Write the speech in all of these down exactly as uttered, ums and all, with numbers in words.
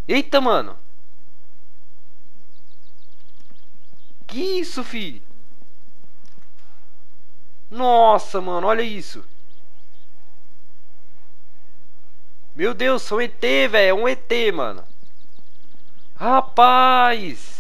Eita, mano. Que isso, fi? Nossa, mano, olha isso. Meu Deus, são E T, velho. É um E T, mano. Rapaz.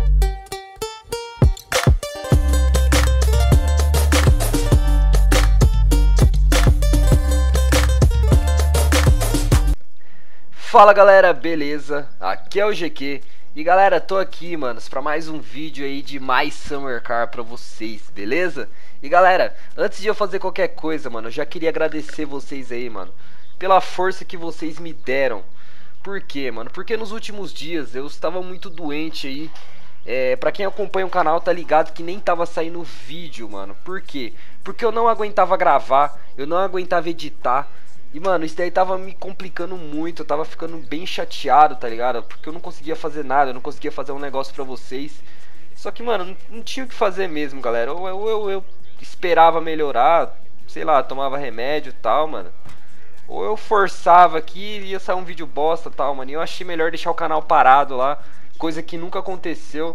Fala, galera, beleza? Aqui é o G Q. E galera, tô aqui, manos, pra mais um vídeo aí de mais Summer Car pra vocês, beleza? E galera, antes de eu fazer qualquer coisa, mano, eu já queria agradecer vocês aí, mano, pela força que vocês me deram. Por quê, mano? Porque nos últimos dias eu estava muito doente aí. É, pra quem acompanha o canal tá ligado que nem tava saindo vídeo, mano. Por quê? Porque eu não aguentava gravar, eu não aguentava editar. E, mano, isso daí tava me complicando muito, eu tava ficando bem chateado, tá ligado? Porque eu não conseguia fazer nada, eu não conseguia fazer um negócio pra vocês. Só que, mano, não, não tinha o que fazer mesmo, galera. Ou eu, eu, eu esperava melhorar, sei lá, tomava remédio e tal, mano. Ou eu forçava aqui e ia sair um vídeo bosta e tal, mano. E eu achei melhor deixar o canal parado lá, coisa que nunca aconteceu.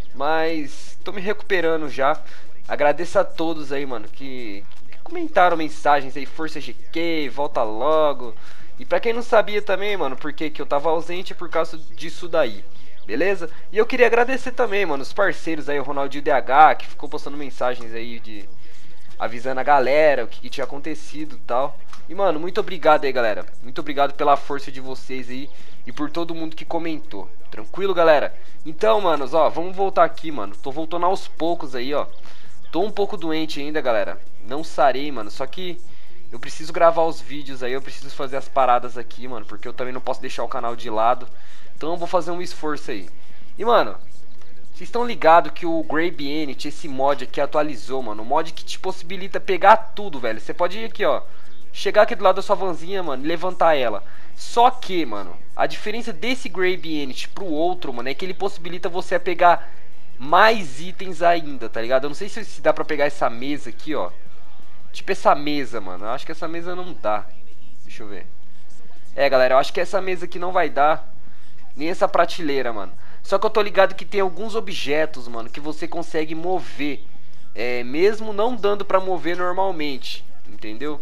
Mas tô me recuperando já. Agradeço a todos aí, mano, que, que comentaram mensagens aí, Força G Q, volta logo. E pra quem não sabia também, mano, por que que eu tava ausente, por causa disso daí. Beleza? E eu queria agradecer também, mano, os parceiros aí, o Ronaldinho D H, que ficou postando mensagens aí de avisando a galera o que, que tinha acontecido e tal. E, mano, muito obrigado aí, galera. Muito obrigado pela força de vocês aí e por todo mundo que comentou. Tranquilo, galera? Então, manos, ó, vamos voltar aqui, mano. Tô voltando aos poucos aí, ó. Tô um pouco doente ainda, galera. Não sarei, mano. Só que eu preciso gravar os vídeos aí, eu preciso fazer as paradas aqui, mano, porque eu também não posso deixar o canal de lado. Então eu vou fazer um esforço aí. E, mano, vocês estão ligados que o Grabianity, esse mod aqui atualizou, mano. Um mod que te possibilita pegar tudo, velho. Você pode ir aqui, ó. Chegar aqui do lado da sua vanzinha, mano, e levantar ela. Só que, mano, a diferença desse Grabianity pro outro, mano, é que ele possibilita você pegar mais itens ainda, tá ligado? Eu não sei se, se dá pra pegar essa mesa aqui, ó. Tipo essa mesa, mano. Eu acho que essa mesa não dá. Deixa eu ver. É, galera, eu acho que essa mesa aqui não vai dar. Nem essa prateleira, mano. Só que eu tô ligado que tem alguns objetos, mano, que você consegue mover. É, mesmo não dando pra mover normalmente. Entendeu?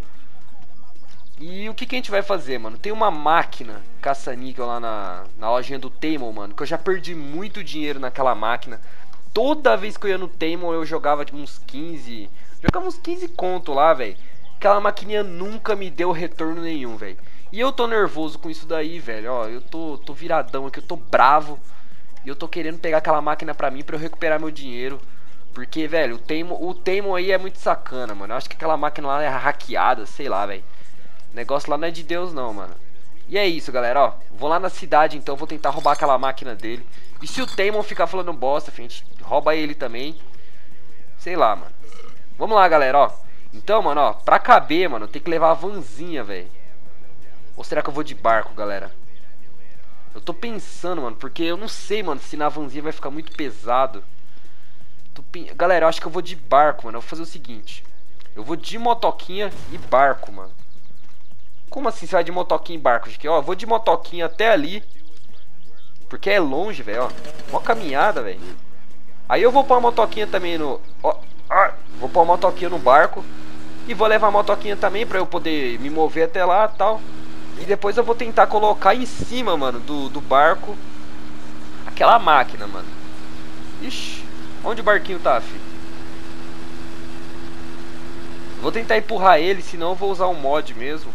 E o que, que a gente vai fazer, mano? Tem uma máquina caça-níquel lá na, na lojinha do Taimon, mano, que eu já perdi muito dinheiro naquela máquina. Toda vez que eu ia no Taimon eu jogava tipo, uns quinze... Jogava uns quinze conto lá, velho. Aquela maquininha nunca me deu retorno nenhum, velho. E eu tô nervoso com isso daí, velho. Ó, eu tô, tô viradão aqui, eu tô bravo. E eu tô querendo pegar aquela máquina pra mim, pra eu recuperar meu dinheiro. Porque, velho, o Taimon, o Taimon aí é muito sacana, mano. Eu acho que aquela máquina lá é hackeada, sei lá, velho. O negócio lá não é de Deus não, mano. E é isso, galera, ó. Vou lá na cidade, então, vou tentar roubar aquela máquina dele. E se o Taimon ficar falando bosta, a gente rouba ele também. Sei lá, mano. Vamos lá, galera, ó. Então, mano, ó, pra caber, mano, tem que levar a vanzinha, velho. Ou será que eu vou de barco, galera? Eu tô pensando, mano, porque eu não sei, mano, se na vanzinha vai ficar muito pesado. Tô pen... Galera, eu acho que eu vou de barco, mano. Eu vou fazer o seguinte. Eu vou de motoquinha e barco, mano. Como assim você vai de motoquinha e barco? Ó, eu vou de motoquinha até ali. Porque é longe, velho, ó. Mó caminhada, velho. Aí eu vou pôr a motoquinha também no... Ó, ó, vou pôr a motoquinha no barco. E vou levar a motoquinha também pra eu poder me mover até lá e tal. E depois eu vou tentar colocar em cima, mano, do, do barco aquela máquina, mano. Ixi, onde o barquinho tá, filho? Vou tentar empurrar ele, senão eu vou usar um mod mesmo.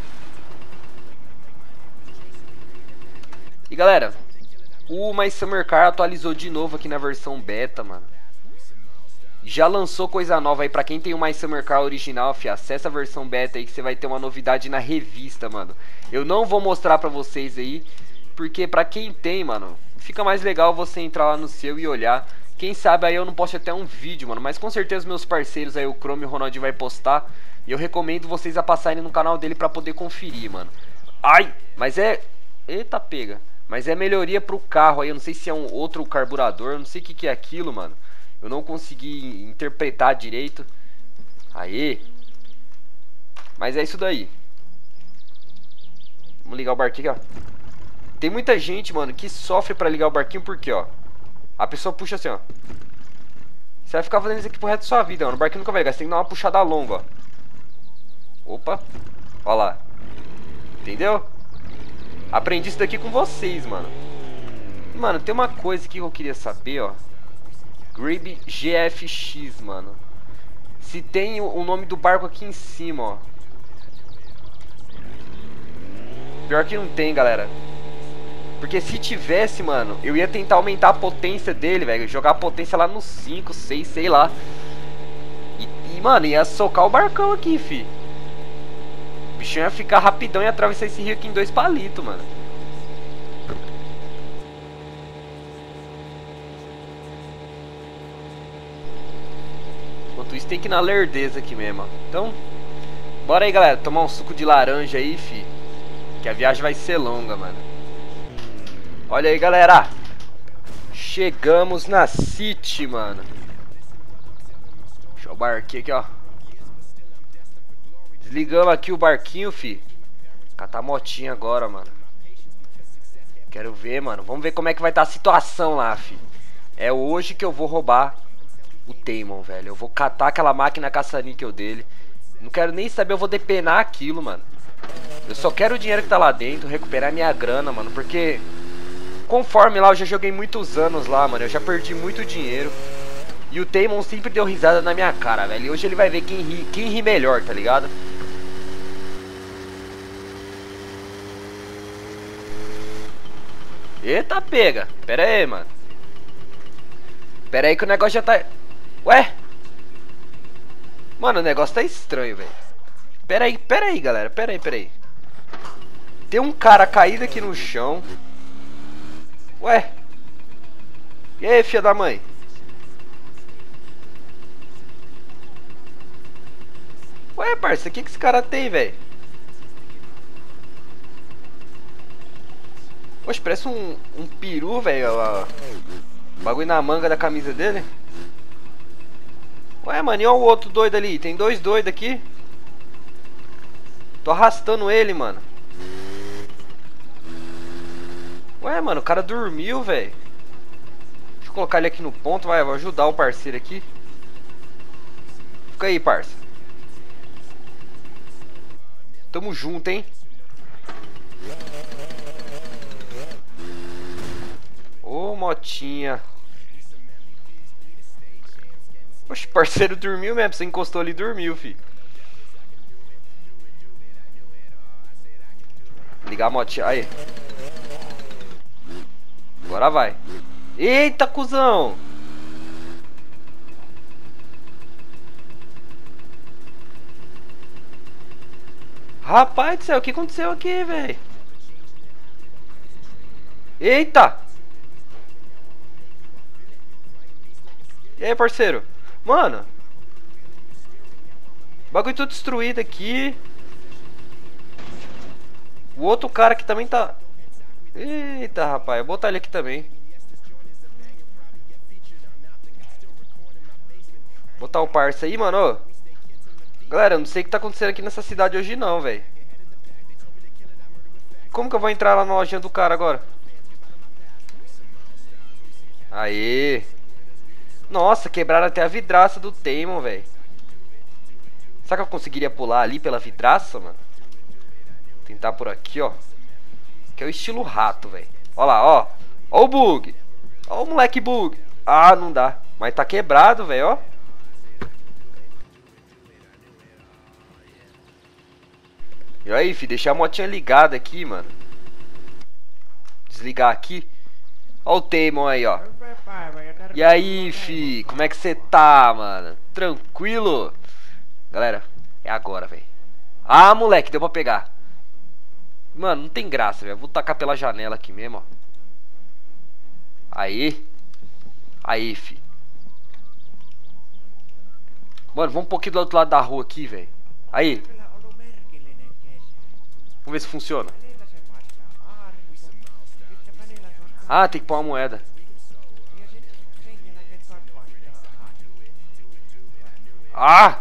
E galera, o My Summer Car atualizou de novo aqui na versão beta, mano. Já lançou coisa nova aí pra quem tem o My Summer Car original, fi. Acessa a versão beta aí que você vai ter uma novidade na revista, mano. Eu não vou mostrar pra vocês aí, porque pra quem tem, mano, fica mais legal você entrar lá no seu e olhar. Quem sabe aí eu não posto até um vídeo, mano. Mas com certeza meus parceiros aí, o Chrome e o Ronaldinho vai postar. E eu recomendo vocês a passarem no canal dele pra poder conferir, mano. Ai, mas é... Eita, pega. Mas é melhoria pro carro aí, eu não sei se é um outro carburador, eu não sei o que, que é aquilo, mano. Eu não consegui interpretar direito. Aê. Mas é isso daí. Vamos ligar o barquinho aqui, ó. Tem muita gente, mano, que sofre pra ligar o barquinho porque, ó, a pessoa puxa assim, ó. Você vai ficar fazendo isso aqui pro resto da sua vida, mano. O barquinho nunca vai ligar, você tem que dar uma puxada longa, ó. Opa, ó lá. Entendeu? Aprendi isso daqui com vocês, mano. Mano, tem uma coisa que eu queria saber, ó. Grib G F X, mano. Se tem o nome do barco aqui em cima, ó. Pior que não tem, galera. Porque se tivesse, mano, eu ia tentar aumentar a potência dele, velho. Jogar a potência lá no cinco, seis, sei lá. E, e, mano, ia socar o barcão aqui, fi. O bichinho ia ficar rapidão e atravessar esse rio aqui em dois palitos, mano. Enquanto isso, tem que ir na lerdeza aqui mesmo, ó. Então, bora aí, galera. Tomar um suco de laranja aí, fi. Que a viagem vai ser longa, mano. Olha aí, galera. Chegamos na City, mano. Deixa eu barquinho aqui, ó. Desligamos aqui o barquinho, fi. Catar a motinha agora, mano. Quero ver, mano. Vamos ver como é que vai estar a situação lá, fi. É hoje que eu vou roubar o Taemon, velho. Eu vou catar aquela máquina caça-níquel dele. Não quero nem saber, eu vou depenar aquilo, mano. Eu só quero o dinheiro que tá lá dentro, recuperar minha grana, mano. Porque conforme lá, eu já joguei muitos anos lá, mano. Eu já perdi muito dinheiro. E o Taemon sempre deu risada na minha cara, velho. E hoje ele vai ver quem ri, quem ri melhor, tá ligado? Eita, pega. Pera aí, mano. Pera aí que o negócio já tá... Ué? Mano, o negócio tá estranho, velho. Pera aí, pera aí, galera. Pera aí, pera aí. Tem um cara caído aqui no chão. Ué? E aí, filha da mãe? Ué, parça, o que que esse cara tem, velho? Poxa, parece um, um peru, velho. Bagulho na manga da camisa dele. Ué, mano, e olha o outro doido ali. Tem dois doidos aqui. Tô arrastando ele, mano. Ué, mano, o cara dormiu, velho. Deixa eu colocar ele aqui no ponto, vai. Vou ajudar o parceiro aqui. Fica aí, parça. Tamo junto, hein. Ô, motinha. Oxe, parceiro dormiu mesmo. Você encostou ali e dormiu, fi. Ligar a motinha. Aí. Agora vai. Eita, cuzão. Rapaz do céu, o que aconteceu aqui, velho? Eita. E aí, parceiro? Mano, bagulho tudo destruído aqui. O outro cara que também tá... Eita, rapaz, eu vou botar ele aqui também. Botar o parça aí, mano. Ô. Galera, eu não sei o que tá acontecendo aqui nessa cidade hoje não, velho. Como que eu vou entrar lá na lojinha do cara agora? Aê. Nossa, quebraram até a vidraça do Taemon, velho. Será que eu conseguiria pular ali pela vidraça, mano? Tentar por aqui, ó. Que é o estilo rato, velho. Ó lá, ó. Ó o bug. Ó o moleque bug. Ah, não dá. Mas tá quebrado, velho, ó. E aí, fi, deixar a motinha ligada aqui, mano. Desligar aqui. Ó o Taemon aí, ó. E aí, fi, como é que você tá, mano? Tranquilo? Galera, é agora, velho. Ah, moleque, deu pra pegar. Mano, não tem graça, velho. Vou tacar pela janela aqui mesmo, ó. Aí. Aí, fi. Mano, vamos um pouquinho do outro lado da rua aqui, velho. Aí. Vamos ver se funciona. Ah, tem que pôr uma moeda. Ah!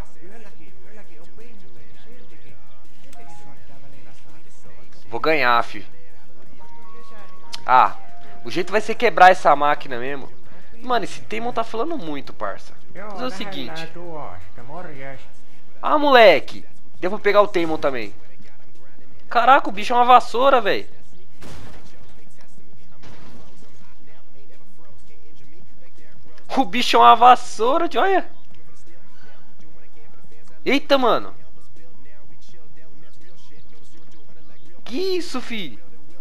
Vou ganhar, fi. Ah, o jeito vai ser quebrar essa máquina mesmo. Mano, esse Temon tá falando muito, parça. Fazer o seguinte. Ah, moleque. Devo pegar o Temon também. Caraca, o bicho é uma vassoura, velho. O bicho é uma vassoura, de olha. Eita, mano. Que isso, fi?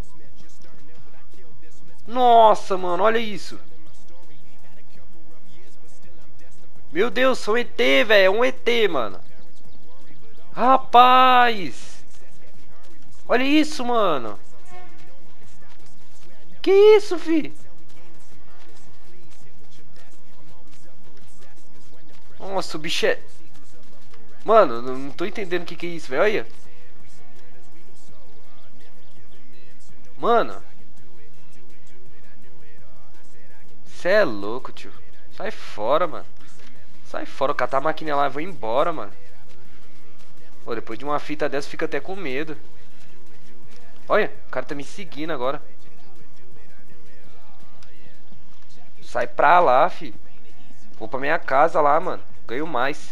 Nossa, mano, olha isso. Meu Deus, sou um E T, velho. É um E T, mano. Rapaz. Olha isso, mano. Que isso, fi? Nossa, o bicho é... Mano, não tô entendendo o que que é isso, velho. Olha. Mano. Cê é louco, tio. Sai fora, mano. Sai fora, eu catar a máquina lá e vou embora, mano. Pô, depois de uma fita dessa, fica até com medo. Olha, o cara tá me seguindo agora. Sai pra lá, fi. Vou pra minha casa lá, mano. Ganho mais.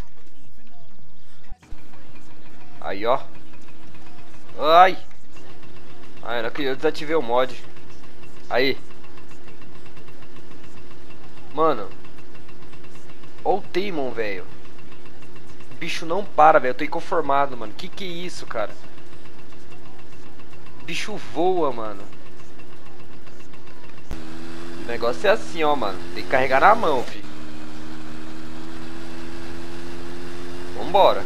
Aí, ó. Ai. Ai, não acredito, eu desativei o mod. Aí. Mano. Ó o Temon, velho. O bicho não para, velho. Eu tô inconformado, mano. Que que é isso, cara? O bicho voa, mano. O negócio é assim, ó, mano. Tem que carregar na mão, fi. Vambora.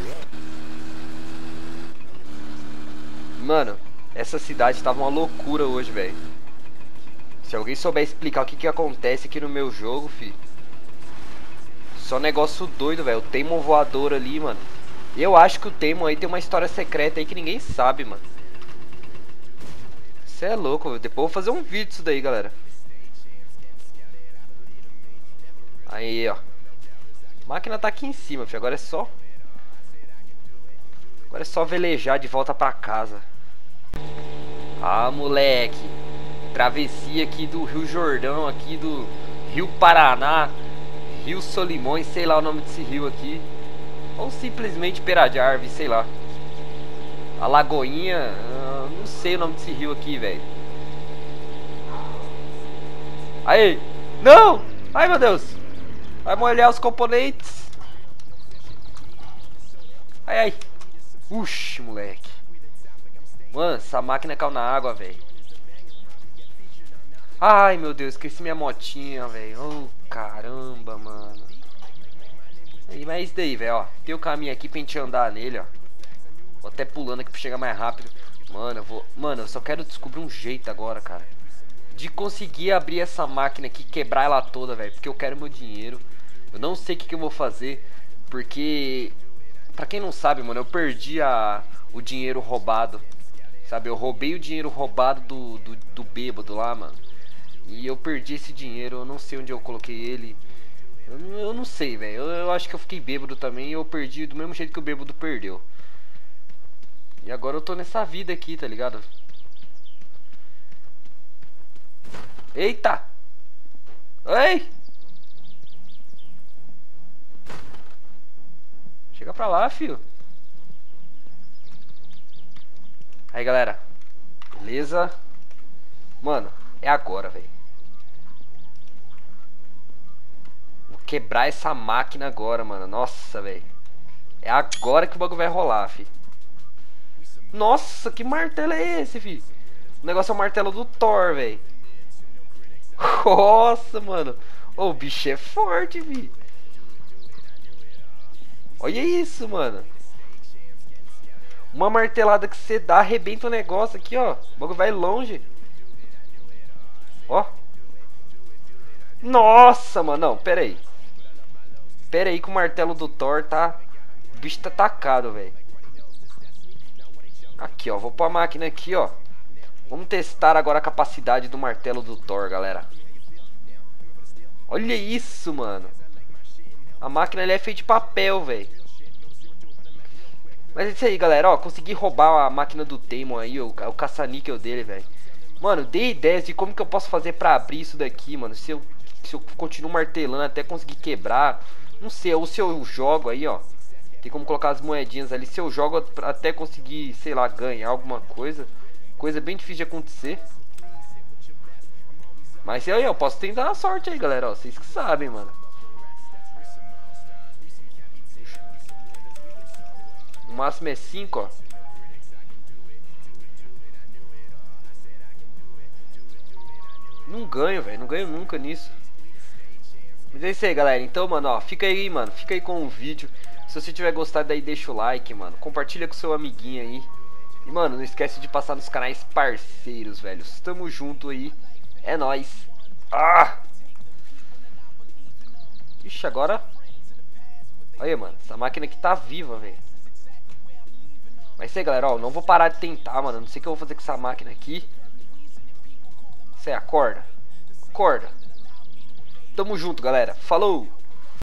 Mano, essa cidade tava uma loucura hoje, velho. Se alguém souber explicar o que que acontece aqui no meu jogo, fi. Só negócio doido, velho. O Temon voador ali, mano. Eu acho que o Temon aí tem uma história secreta aí que ninguém sabe, mano. Você é louco, véio. Depois eu vou fazer um vídeo disso daí, galera. Aí, ó. A máquina tá aqui em cima, fi. Agora é só... Agora é só velejar de volta pra casa. Ah, moleque. Travessia aqui do Rio Jordão, aqui do Rio Paraná, Rio Solimões, sei lá o nome desse rio aqui. Ou simplesmente Perajarve, sei lá. A Lagoinha, uh, não sei o nome desse rio aqui, velho. Aí, não! Ai, meu Deus! Vai molhar os componentes. Ai, ai. Uxi, moleque. Mano, essa máquina caiu na água, velho. Ai, meu Deus, esqueci minha motinha, velho. Oh, caramba, mano. E, mas é isso daí, velho, ó. Tem o caminho aqui pra gente andar nele, ó. Vou até pulando aqui pra chegar mais rápido. Mano, eu vou... Mano, eu só quero descobrir um jeito agora, cara, de conseguir abrir essa máquina aqui, quebrar ela toda, velho. Porque eu quero meu dinheiro. Eu não sei o que que eu vou fazer. Porque... Pra quem não sabe, mano, eu perdi a... o dinheiro roubado. Sabe, eu roubei o dinheiro roubado do, do, do bêbado lá, mano. E eu perdi esse dinheiro, eu não sei onde eu coloquei ele. Eu, eu não sei, velho. Eu, eu acho que eu fiquei bêbado também e eu perdi do mesmo jeito que o bêbado perdeu. E agora eu tô nessa vida aqui, tá ligado? Eita! Ei! Chega pra lá, filho. Aí, galera. Beleza? Mano, é agora, velho. Vou quebrar essa máquina agora, mano. Nossa, velho. É agora que o bagulho vai rolar, fi. Nossa, que martelo é esse, fi? O negócio é o martelo do Thor, velho. Nossa, mano. Oh, o bicho é forte, fi. Olha isso, mano. Uma martelada que você dá, arrebenta o negócio aqui, ó. O bagulho vai longe. Ó. Nossa, mano. Não, pera aí. Pera aí que o martelo do Thor tá... O bicho tá tacado, velho. Aqui, ó. Vou pôr a máquina aqui, ó. Vamos testar agora a capacidade do martelo do Thor, galera. Olha isso, mano. A máquina ali é feita de papel, velho. Mas é isso aí, galera. Ó, consegui roubar a máquina do Temon aí, o, o caça-níquel dele, velho. Mano, dei ideias de como que eu posso fazer pra abrir isso daqui, mano. Se eu, se eu continuo martelando até conseguir quebrar. Não sei, ou se eu jogo aí, ó. Tem como colocar as moedinhas ali. Se eu jogo até conseguir, sei lá, ganhar alguma coisa. Coisa bem difícil de acontecer. Mas aí, eu posso tentar a sorte aí, galera. Ó, vocês que sabem, mano. O máximo é cinco, ó. Não ganho, velho. Não ganho nunca nisso. Mas é isso aí, galera. Então, mano, ó. Fica aí, mano. Fica aí com o vídeo. Se você tiver gostado aí, deixa o like, mano. Compartilha com seu amiguinho aí. E, mano, não esquece de passar nos canais parceiros, velho. Tamo junto aí. É nóis. Ah! Ixi, agora... Olha, mano. Essa máquina aqui tá viva, velho. Mas isso aí, galera, ó. Não vou parar de tentar, mano. Não sei o que eu vou fazer com essa máquina aqui. Isso aí, acorda. Acorda. Tamo junto, galera. Falou!